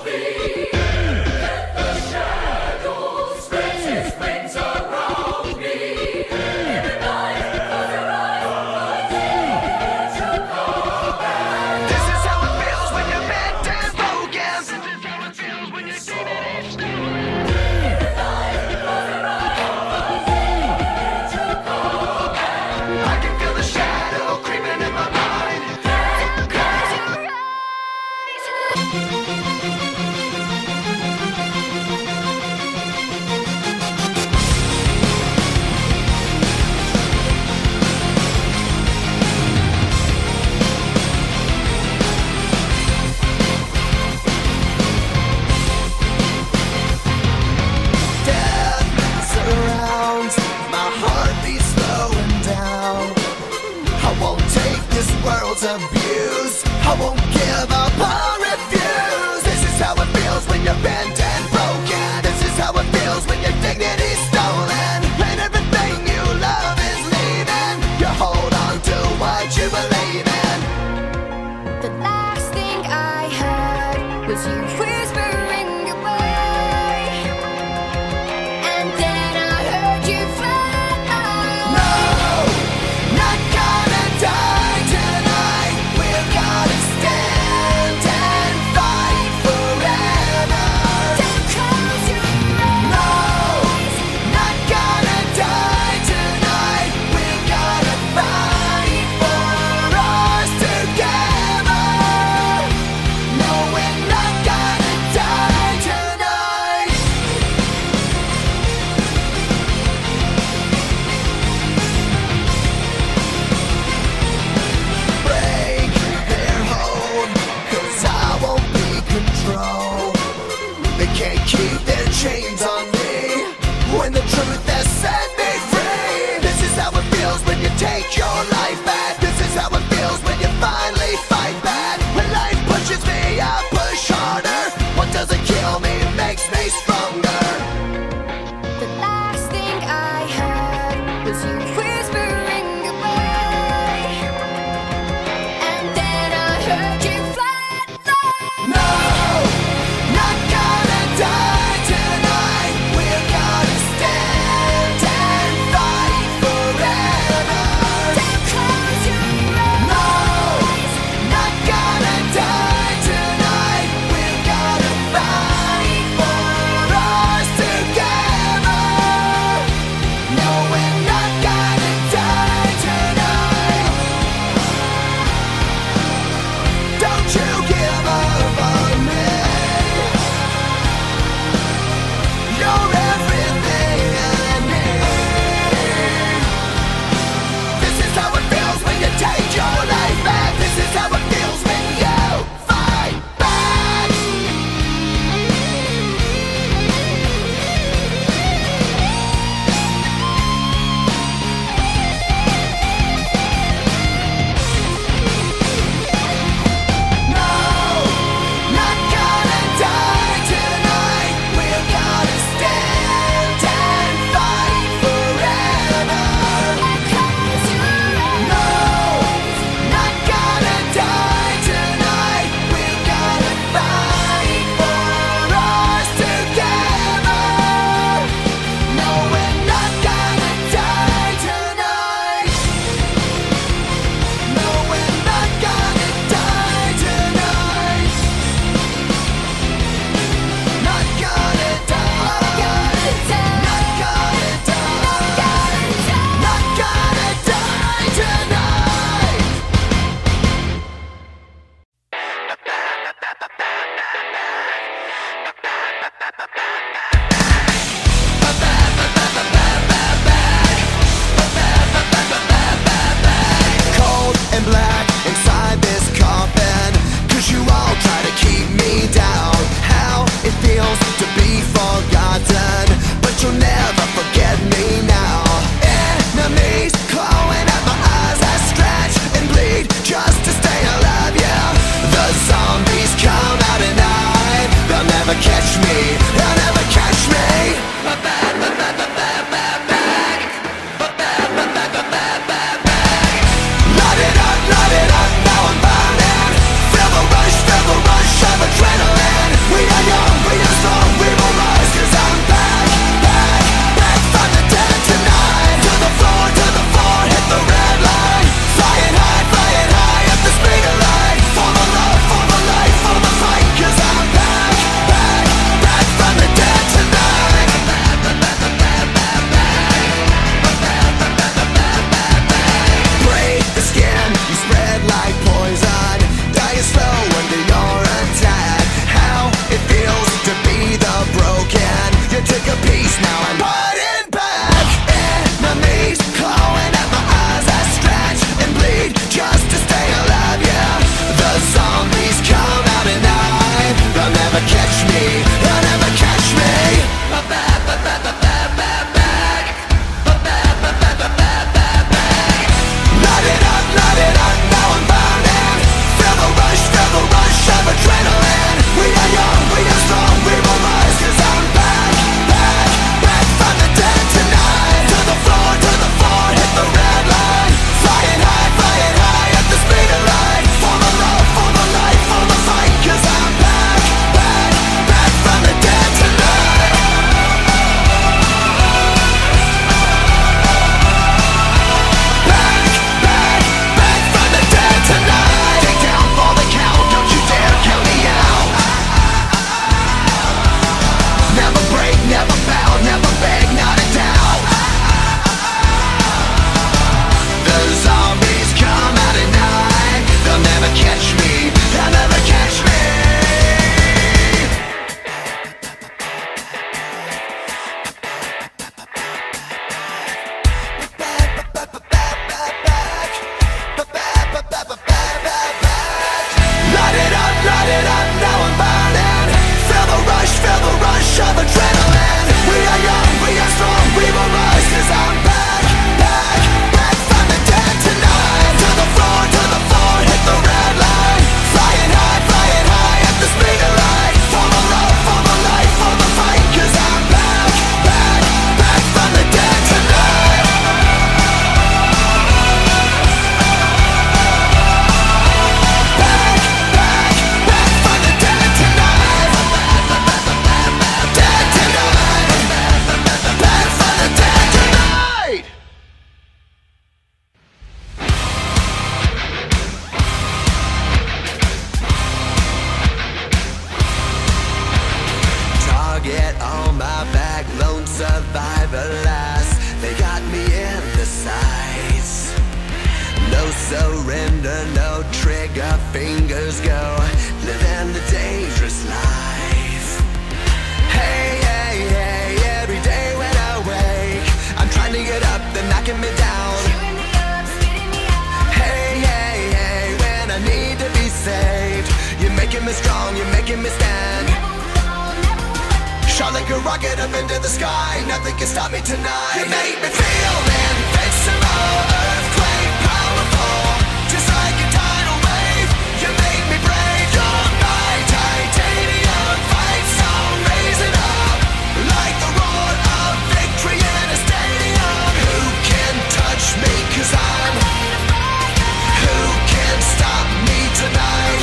Abuse. I won't give up or refuse. This is how it feels when you're bent and broken. This is how it feels when your dignity's stolen and everything you love is leaving. You hold on to what you believe in. The last thing I heard was you whispering goodbye, and then I heard you fly. No, not gonna die tonight. We're gonna stand and fight forever. Don't close your eyes. No, not gonna die tonight. We're gonna fight for us together. No, we're not gonna die tonight. Break their hold, 'cause I won't be controlled. They can't keep their chains on me when the truth has set me free. This is how it feels when you take your life back. This is how it feels when you finally fight back. When life pushes me, I push harder. What doesn't kill me makes me stronger. The last thing I heard was you whispering goodbye, and then I heard you flatline. No, not gonna die tonight. rush of adrenaline. We are young, we are strong, we will rise, 'cause I'm back, back, back from the dead tonight. To the floor, hit the red line. Flying high at the speed of light. For the love, for the life, for the fight, 'cause I'm back, back, back from the dead tonight. Back, back, back from the dead tonight. Dead tonight. Back from the dead tonight. Target on my back, lone survivor last. They got me in the sights. No surrender, no trigger, fingers go. Living the dangerous life. Hey, hey, hey, every day when I wake, I'm trying to get up, they're knocking me down. Chewing me up, spitting me out. Hey, hey, hey, when I need to be saved, you're making me strong, you're making me stand. Never will fall, never will end. Shot like a rocket up into the sky, nothing can stop me tonight. You make me feel invincible, earthquake powerful, just like a tidal wave. You make me brave, you're my titanium fight song, raising up like the roar of victory in a stadium. Who can touch me, 'cause I'm who can stop me tonight?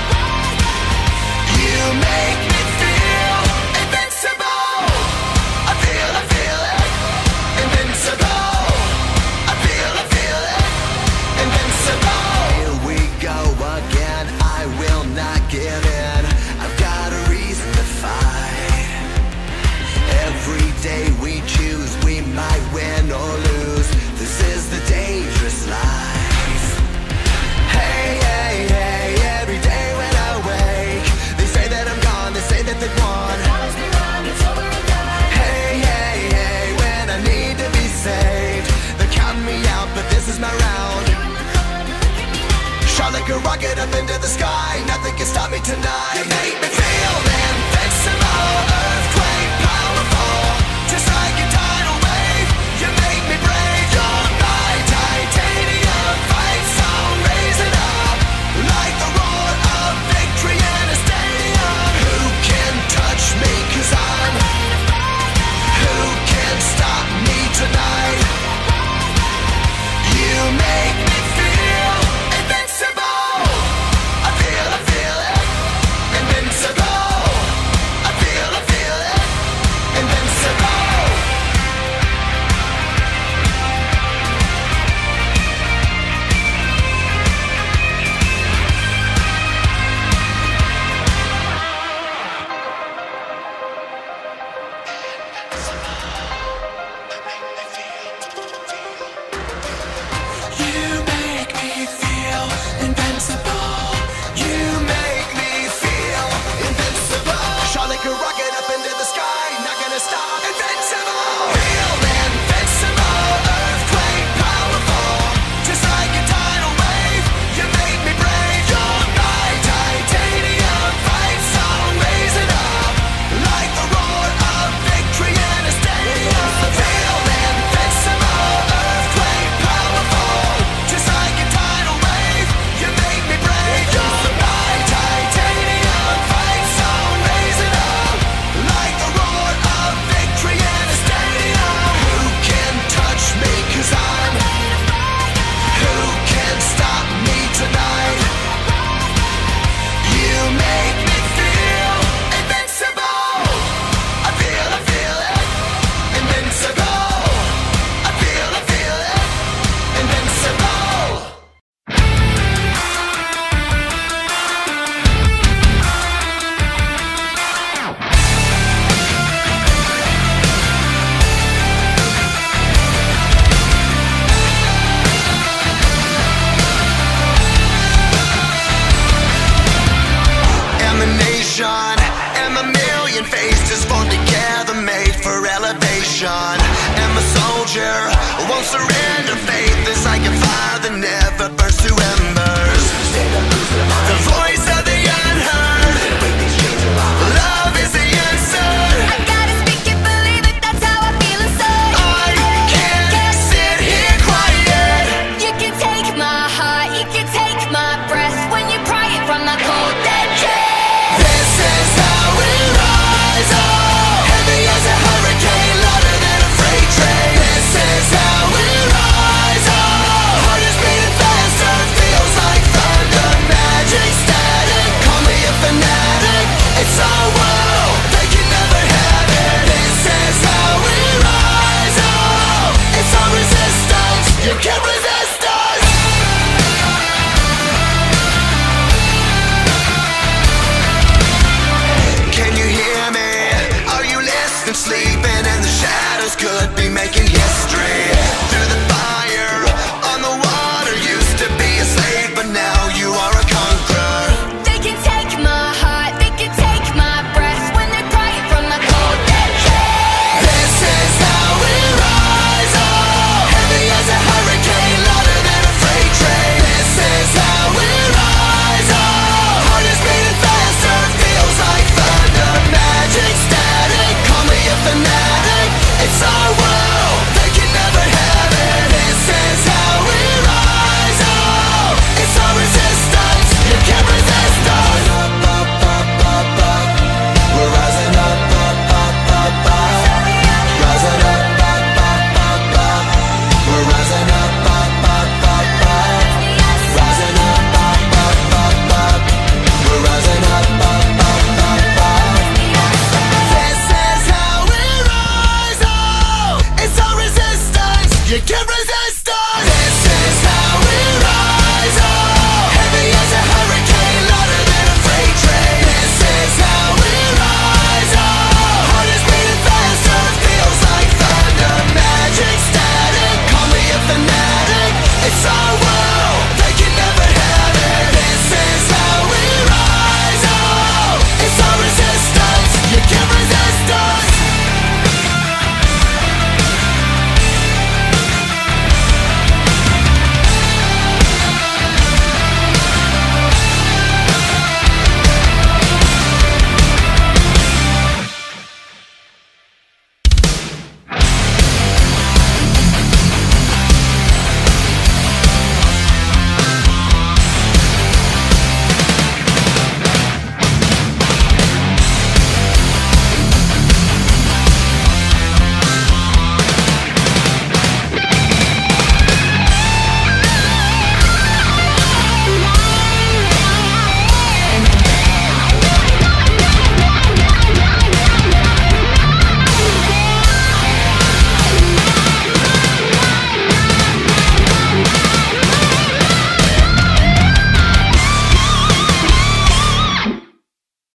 You make me feel invincible. I feel it, invincible. I feel it, invincible. Here we go again, I will not give in. I've got a reason to fight. Every day we choose, we might win or lose. This is the dangerous life. Hey, hey, hey, every day when I wake, they say that I'm gone, they say that they've won. Promise me wrong, it's over and done. Hey, hey, hey, when I need to be saved, they're counting me out, but this is my round. You in the corner, look at me now. Shot like a rocket up into the sky, nothing can stop me tonight. You make me feel invincible, earthquake powerful, just like a tidal wave. You make me brave, you're my titanium fight song, raising up like the roar of victory in a stadium. Who can touch me, 'cause I'm who can stop me tonight? You make me feel invincible. I feel it, invincible. I feel it, invincible. You make me feel invincible. You make me feel invincible. Shot like a rocket up into the sky, not gonna stop. Invincible. Feel invincible, earthquake powerful, just like a tidal wave. You make me brave, you're my titanium fight song, raising up like the roar of victory in a stadium. Feel invincible, earthquake powerful, just like a tidal wave. You make me brave, you're my titanium fight song, raising up like the roar of victory in a stadium. Who can touch me, 'cause I'm who can stop me tonight? You make me feel invincible. I feel it, invincible. I feel it, invincible. Emanation, and a million faces formed together, made for elevation. And my soldier won't surrender.